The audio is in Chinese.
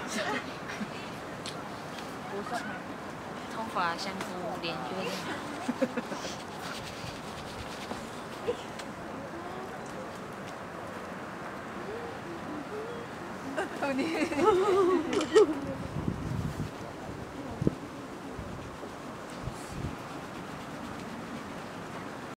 头发香菇，脸月亮。 你。